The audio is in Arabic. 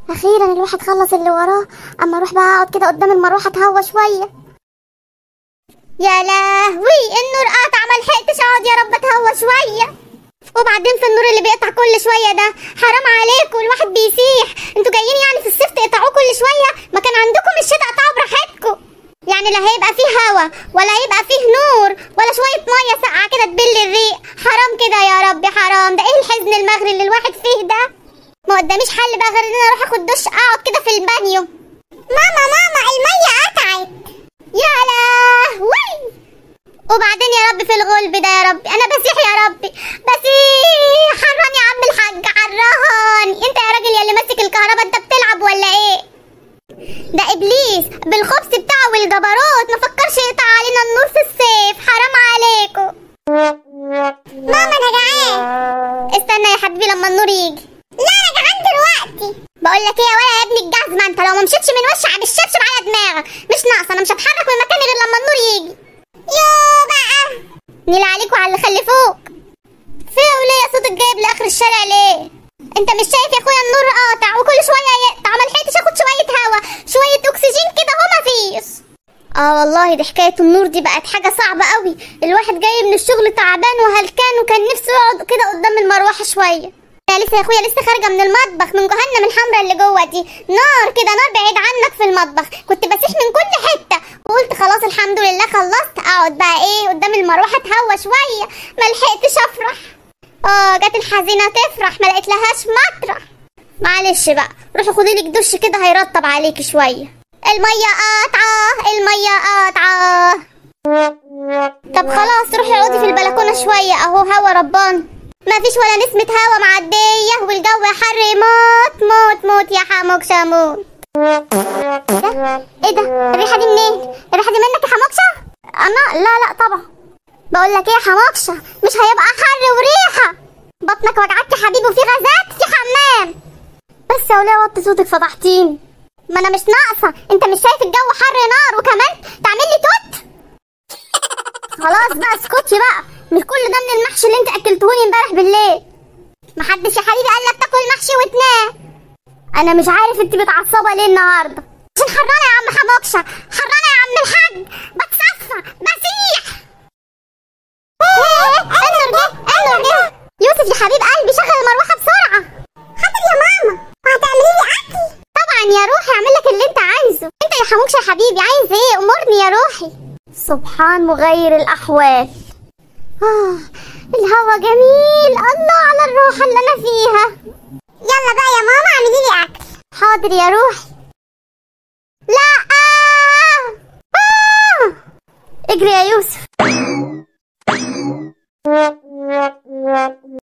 اخيرا الواحد خلص اللي وراه. اما اروح بقى اقعد كده قدام المروحه اتهوى شويه. يا لهوي النور قطع، ملحقتش اقعد يا رب اتهوى شويه. وبعدين في النور اللي بيقطع كل شويه ده، حرام عليكم الواحد بيسيح. انتوا جايين يعني في الصيف تقطعوه كل شويه؟ ما كان عندكم الشتا قطعوا براحتكم. يعني لا هيبقى فيه هوا ولا هيبقى فيه نور ولا شويه ميه ساقعه كده تبل الريق. حرام كده يا ربي حرام. ده ايه الحزن المغري اللي الواحد فيه ده؟ ما قداميش حل بقى غير ان انا اروح اخد دش اقعد كده في البانيو. ماما الميه قطعت. يا لهوي. وبعدين يا رب في الغلب ده يا ربي، انا بسيح يا ربي بسيح. حران يا عم الحاج حران. انت يا راجل يا اللي ماسك الكهرباء، انت بتلعب ولا ايه؟ ده ابليس بالخبث بتاعه والجبروت ما فكرش يقطع علينا النور في الصيف. حرام عليكم. ماما انا جعان. استنى يا حبيبي لما النور يجي. لا انا جعان دلوقتي. بقول لك ايه يا ولا يا ابني الجزمه، انت لو ما مشيتش من وشي على الشبشب على دماغك. مش ناقصه، انا مش هتحرك من مكاني غير لما النور يجي. يو بقى نيل عليك وعلى اللي خلفوك. في وليه صوتك جايب لاخر الشارع ليه؟ انت مش شايف يا اخويا النور قاطع وكل شويه يقطع؟ ما لحقتش اخد شويه هوا شويه اكسجين كده هو مفيش. والله دي حكايه النور دي بقت حاجه صعبه قوي. الواحد جاي من الشغل تعبان وهلكان وكان نفسه يقعد كده قدام المروحه شويه. انا لسه يا اخويا لسه خارجه من المطبخ من جهنم الحمراء اللي جوه دي. نار كده، نار بعيد عنك في المطبخ. كنت بسيح من كل حته وقلت خلاص الحمد لله خلصت، اقعد بقى ايه قدام المروحه اتهوى شويه. ما لحقتش افرح. جت الحزينه تفرح ما لقيتلهاش مطرح. معلش بقى روحي خدي لك دش كده هيرطب عليكي شويه. الميه قاطعه الميه قاطعه. طب خلاص روحي اقعدي في البلكونه شويه اهو هوا رباني. ما فيش ولا نسمة هوا معدية والجو حر موت موت موت يا حموكشة موت. ايه ده؟ الريحة دي منين؟ الريحة دي منك يا حموكشة؟ انا لا طبعا. بقول لك ايه يا حموكشة، مش هيبقى حر وريحة. بطنك وجعك يا حبيبي وفي غازات في حمام. بس يا وليه وطي صوتك فضحتيني. ما انا مش ناقصة، انت مش شايف الجو حر نار وكمان تعمل لي توت؟ خلاص بقى اسكتي بقى. مش كل ده من المحشي اللي انت اكلتهوني امبارح بالليل. محدش يا حبيبي قال لك تاكل محشي وتنام. انا مش عارف انت متعصبه ليه النهارده. عشان حرانه يا عم حموكشه، حرانه يا عم الحاج، بتصفى بسيح. النور جه. يوسف يا حبيب قلبي شغل المروحه بسرعه. حاضر يا ماما. وهتعملي لي اكل؟ طبعا يا روحي اعمل لك اللي انت عايزه. انت يا حموكشه يا حبيبي عايز ايه؟ امرني يا روحي. سبحان مغير الاحوال. الهوا جميل. الله على الروحة اللي انا فيها. يلا بقى يا ماما اعملي لي اكل. حاضر يا روحي. لا اجري يا يوسف.